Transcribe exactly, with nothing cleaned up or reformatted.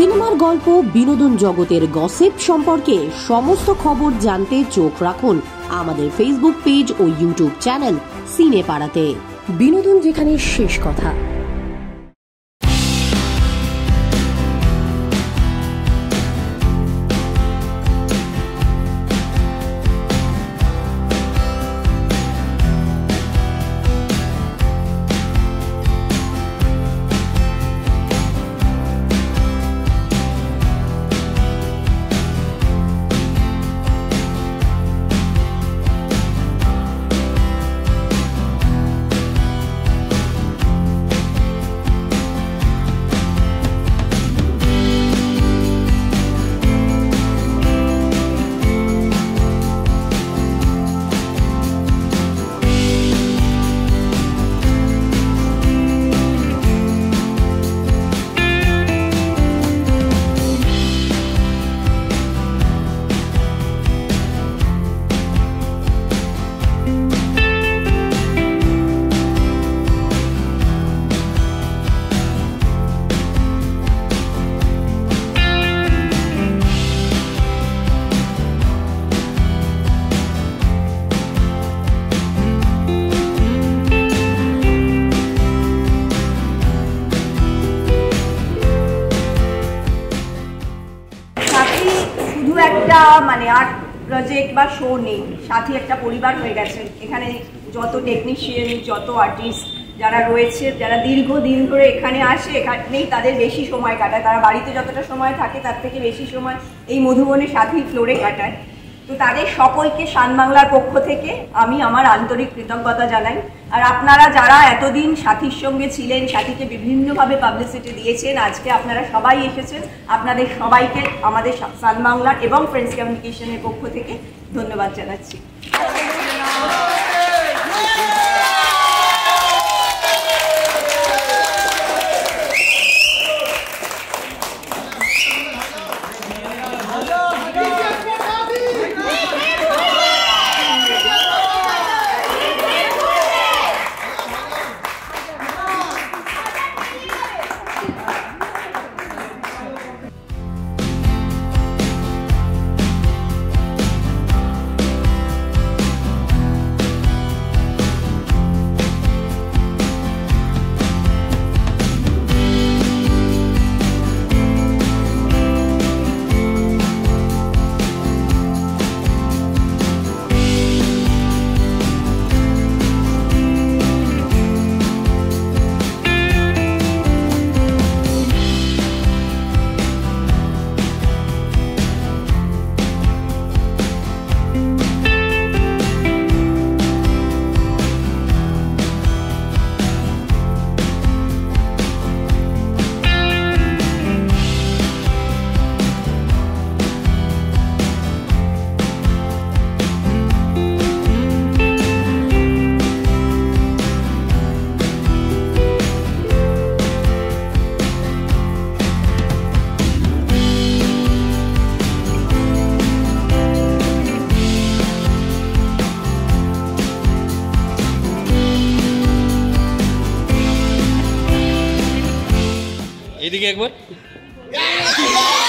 সিনেমার গল্প, বিনোদন জগতের গসিপ সম্পর্কে সমস্ত খবর জানতে চোখ রাখুন আমাদের ফেসবুক পেজ ও ইউটিউব চ্যানেল সিনে পাড়াতে। বিনোদন যেখানে শেষ কথা। একটা মানে আর্ট প্রজেক্ট বা শো নেই, সাথী একটা পরিবার হয়ে গেছে। এখানে যত টেকনিশিয়ান, যত আর্টিস্ট যারা রয়েছে, যারা দীর্ঘদিন ধরে এখানে আসে, এখানেই তাদের বেশি সময় কাটায়। তারা বাড়িতে যতটা সময় থাকে তার থেকে বেশি সময় এই মধুবনে সাথী ফ্লোরে কাটায়। তো তাদের সকলকে শান বাংলার পক্ষ থেকে আমি আমার আন্তরিক কৃতজ্ঞতা জানাই। আর আপনারা যারা এতদিন সাথীর সঙ্গে ছিলেন, সাথীকে বিভিন্নভাবে পাবলিসিটি দিয়েছেন, আজকে আপনারা সবাই এসেছেন, আপনাদের সবাইকে আমাদের শান বাংলার এবং ফ্রেন্ডস কমিউনিকেশনের পক্ষ থেকে ধন্যবাদ জানাচ্ছি। এদিকে একবার